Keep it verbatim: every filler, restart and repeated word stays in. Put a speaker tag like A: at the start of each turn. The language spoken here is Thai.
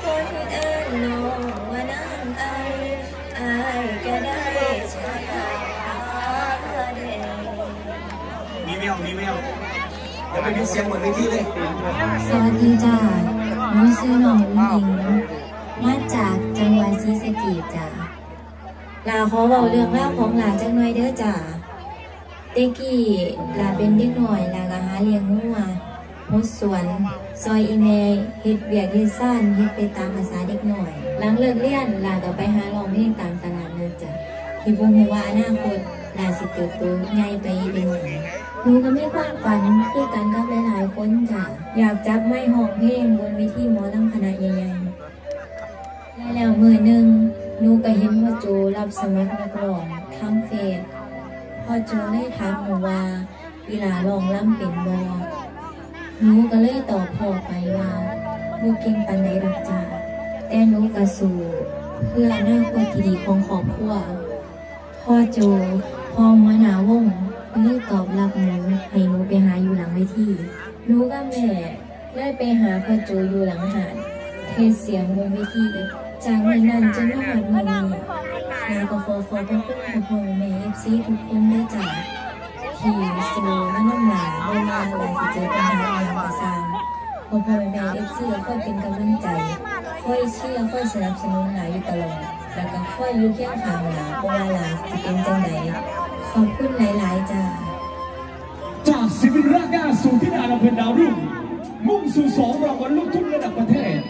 A: คนเอิ้นน้องว่านางไออายก็ได้ชายาแดง
B: มีแววมีแววเดี๋ยวไปดูเสียงเหมือนในที่เลย
A: สวัสดีจ้าหนูชื่อน้องหญิงมาจากจังหวัดศรีสะเกษจ้าลาขอเบาเรื่องเล่าของหลานจังหน่อยเด้อจ้าเด็กกี้ลาเป็นเด็กหน่อยลาก็หาเลี้ยงงัวหดสวนซอยอีเมย์เฮ็ดเบียกเฮ็ดซ่านเฮ็ดไปตามภาษาเด็กหน่อยหลังเลิกเรียนลาก็ไปหาร้องเพลงตามตลาดนัดจ้ะที่บ่ฮู้ว่าอนาคตลาสิเติบโตใหญ่ไปเป็นหยังหนูก็มีความฝันคือกันกับหลายๆคนจ้ะอยากจับไมค์ร้องเพลงบนเวทีหมอลำคณะใหญ่ๆและแล้วมื้อหนึ่งหนูก็เห็นว่าโจรับสมัครนักร้องทางเฟซพ่อโจได้ถามหนูว่าเวลาร้องล่ำเป็นบ่หนูก็เลยตอบพ่อไปว่าบ่เก่งปานใดดอกจ้าแต่หนูก็สู้เพื่ออนาคตที่ดีของครอบครัวพ่อโจพ่อหัวหน้าวงก็เลยตอบรับหนูให้หนูไปหาอยู่หลังเวทีหนูกับแม่เลยไปหาพ่อโจอยู่หลังหาดเทศเสียงบนเวทีจากมื้อนั้นจนมาฮอดมื้อนี้ลาก็ขอขอบพระคุณพ่อแม่ เอฟ ซี ทุกคนด้วยจ้าที่สู้มาน้ำหนาเวลาหลายสิเจอปัญหาอย่างกระซางพ่อพ่อแม่เอฟซีคอยเป็นกำลังใจคอยเชียร์คอยสนับสนุนหลายอยู่ตลอดแล้วก็คอยอยู่เคียงข้างหลายเพราะว่าหลายจะเป็นจังใดขอบคุณหลายๆจ้า
C: จากศิลปินรากหญ้าสู่ที่ดาราเพลินดาวรุ่งมุ่งสู่สองรางวัลลูกทุ่งระดับประเทศ